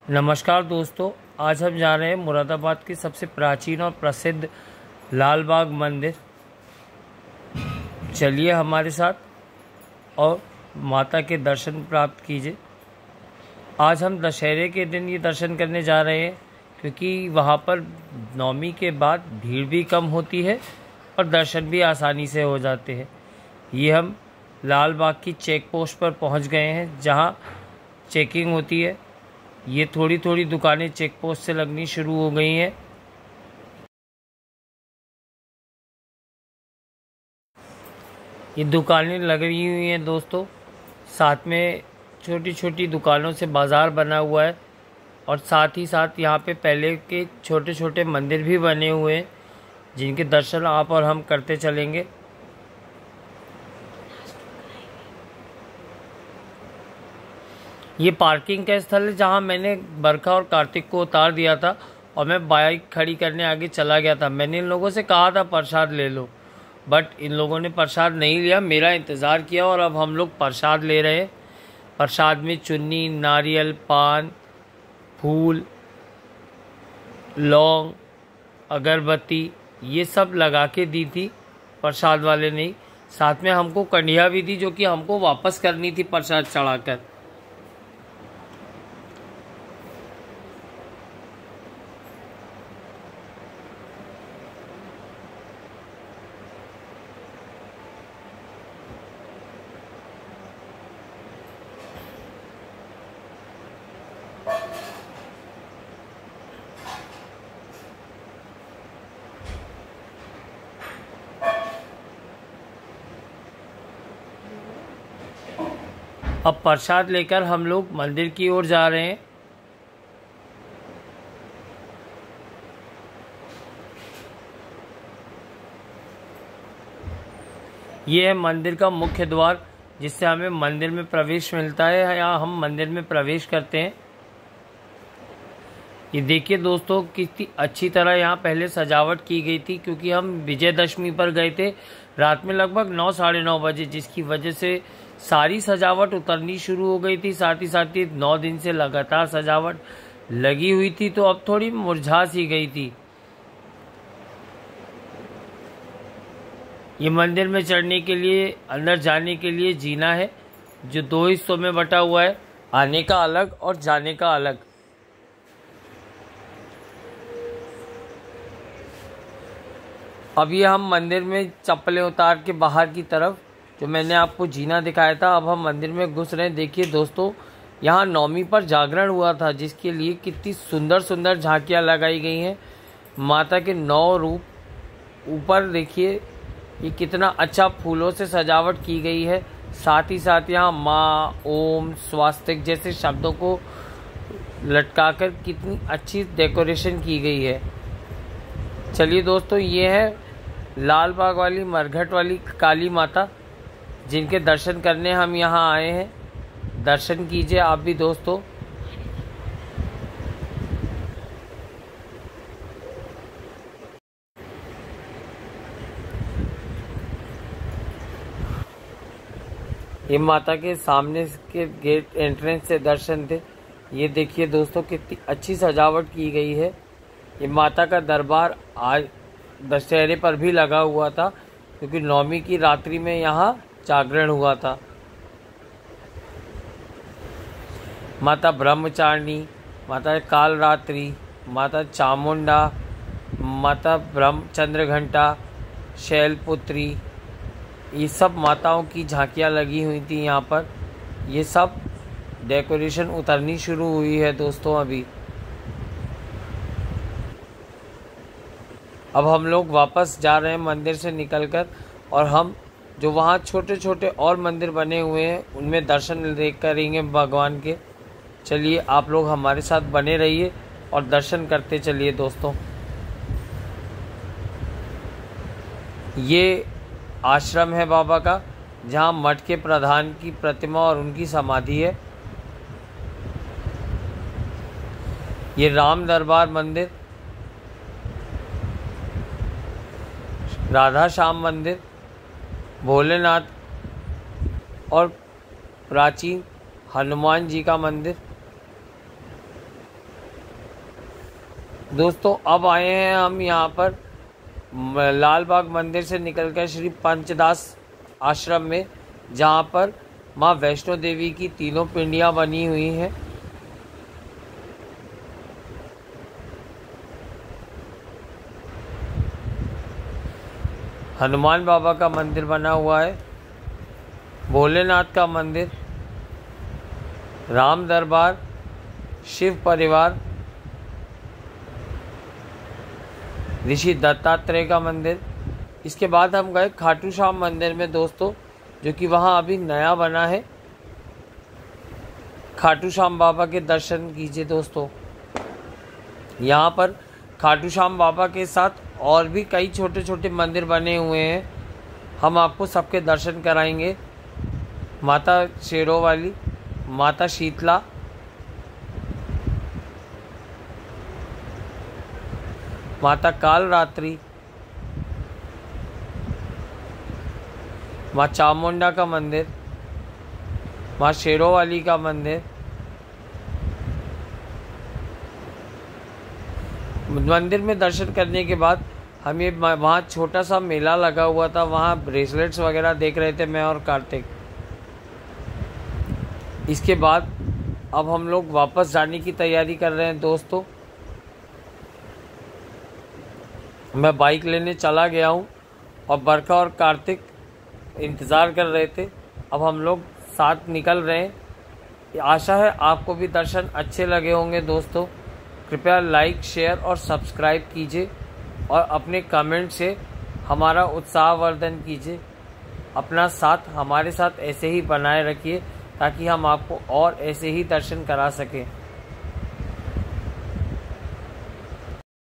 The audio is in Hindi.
नमस्कार दोस्तों, आज हम जा रहे हैं मुरादाबाद की सबसे प्राचीन और प्रसिद्ध लाल बाग मंदिर। चलिए हमारे साथ और माता के दर्शन प्राप्त कीजिए। आज हम दशहरे के दिन ये दर्शन करने जा रहे हैं क्योंकि वहाँ पर नवमी के बाद भीड़ भी कम होती है और दर्शन भी आसानी से हो जाते हैं। ये हम लाल बाग की चेक पोस्ट पर पहुँच गए हैं जहाँ चेकिंग होती है। ये थोड़ी थोड़ी दुकानें चेक पोस्ट से लगनी शुरू हो गई हैं। ये दुकानें लग रही हुई हैं दोस्तों, साथ में छोटी छोटी दुकानों से बाज़ार बना हुआ है और साथ ही साथ यहाँ पे पहले के छोटे छोटे मंदिर भी बने हुए हैं जिनके दर्शन आप और हम करते चलेंगे। ये पार्किंग का स्थल है जहाँ मैंने बरखा और कार्तिक को उतार दिया था और मैं बाइक खड़ी करने आगे चला गया था। मैंने इन लोगों से कहा था प्रसाद ले लो, बट इन लोगों ने प्रसाद नहीं लिया, मेरा इंतज़ार किया और अब हम लोग प्रसाद ले रहे हैं। प्रसाद में चुन्नी, नारियल, पान, फूल, लौंग, अगरबत्ती ये सब लगा के दी थी प्रसाद वाले ने। साथ में हमको कंडिया भी दी जो कि हमको वापस करनी थी प्रसाद चढ़ाकर। अब प्रसाद लेकर हम लोग मंदिर की ओर जा रहे हैं। ये है मंदिर का मुख्य द्वार जिससे हमें मंदिर में प्रवेश मिलता है या हम मंदिर में प्रवेश करते हैं। ये देखिए दोस्तों, कितनी अच्छी तरह यहाँ पहले सजावट की गई थी क्योंकि हम विजयदशमी पर गए थे रात में लगभग 9 साढ़े 9 बजे, जिसकी वजह से सारी सजावट उतरनी शुरू हो गई थी। साथ ही 9 दिन से लगातार सजावट लगी हुई थी तो अब थोड़ी मुरझा सी गई थी। ये मंदिर में चढ़ने के लिए, अंदर जाने के लिए जीना है जो 2 हिस्सों में बटा हुआ है, आने का अलग और जाने का अलग। अब ये हम मंदिर में चप्पलें उतार के बाहर की तरफ, जो मैंने आपको जीना दिखाया था, अब हम मंदिर में घुस रहे हैं। देखिए दोस्तों, यहाँ नवमी पर जागरण हुआ था जिसके लिए कितनी सुंदर सुंदर झांकियाँ लगाई गई हैं। माता के 9 रूप ऊपर देखिए, ये कितना अच्छा फूलों से सजावट की गई है। साथ ही साथ यहाँ माँ, ओम, स्वास्तिक जैसे शब्दों को लटकाकर कितनी अच्छी डेकोरेशन की गई है। चलिए दोस्तों, ये है लाल बाग वाली मरघट वाली काली माता जिनके दर्शन करने हम यहाँ आए हैं। दर्शन कीजिए आप भी दोस्तों। ये माता के सामने के गेट एंट्रेंस से दर्शन थे। ये देखिए दोस्तों, कितनी अच्छी सजावट की गई है। ये माता का दरबार आज दशहरे पर भी लगा हुआ था क्योंकि नवमी की रात्रि में यहाँ जागरण हुआ था। माता ब्रह्मचारिणी, माता कालरात्रि, माता चामुंडा, माता ब्रह्मचंद्र घंटा, शैलपुत्री, ये सब माताओं की झांकियाँ लगी हुई थी यहाँ पर। ये सब डेकोरेशन उतरनी शुरू हुई है दोस्तों अभी। अब हम लोग वापस जा रहे हैं मंदिर से निकलकर और हम जो वहाँ छोटे छोटे और मंदिर बने हुए हैं उनमें दर्शन करेंगे भगवान के। चलिए आप लोग हमारे साथ बने रहिए और दर्शन करते चलिए दोस्तों। ये आश्रम है बाबा का जहाँ मठ के प्रधान की प्रतिमा और उनकी समाधि है। ये राम दरबार मंदिर, राधा श्याम मंदिर, भोलेनाथ और प्राचीन हनुमान जी का मंदिर। दोस्तों अब आए हैं हम यहाँ पर लाल बाग मंदिर से निकलकर श्री पंचदास आश्रम में, जहाँ पर माँ वैष्णो देवी की तीनों पिंडियाँ बनी हुई हैं। हनुमान बाबा का मंदिर बना हुआ है, भोलेनाथ का मंदिर, राम दरबार, शिव परिवार, ऋषि दत्तात्रेय का मंदिर। इसके बाद हम गए खाटू श्याम मंदिर में दोस्तों, जो कि वहाँ अभी नया बना है। खाटू श्याम बाबा के दर्शन कीजिए दोस्तों। यहाँ पर खाटू श्याम बाबा के साथ और भी कई छोटे छोटे मंदिर बने हुए हैं, हम आपको सबके दर्शन कराएंगे। माता शेरों वाली, माता शीतला, माता कालरात्रि, माँ चामुंडा का मंदिर, माँ शेरों वाली का मंदिर। मंदिर में दर्शन करने के बाद हमें वहाँ छोटा सा मेला लगा हुआ था, वहाँ ब्रेसलेट्स वगैरह देख रहे थे मैं और कार्तिक। इसके बाद अब हम लोग वापस जाने की तैयारी कर रहे हैं दोस्तों। मैं बाइक लेने चला गया हूँ और बरखा और कार्तिक इंतज़ार कर रहे थे। अब हम लोग साथ निकल रहे हैं। आशा है आपको भी दर्शन अच्छे लगे होंगे दोस्तों। कृपया लाइक, शेयर और सब्सक्राइब कीजिए और अपने कमेंट से हमारा उत्साहवर्धन कीजिए। अपना साथ हमारे साथ ऐसे ही बनाए रखिए ताकि हम आपको और ऐसे ही दर्शन करा सकें।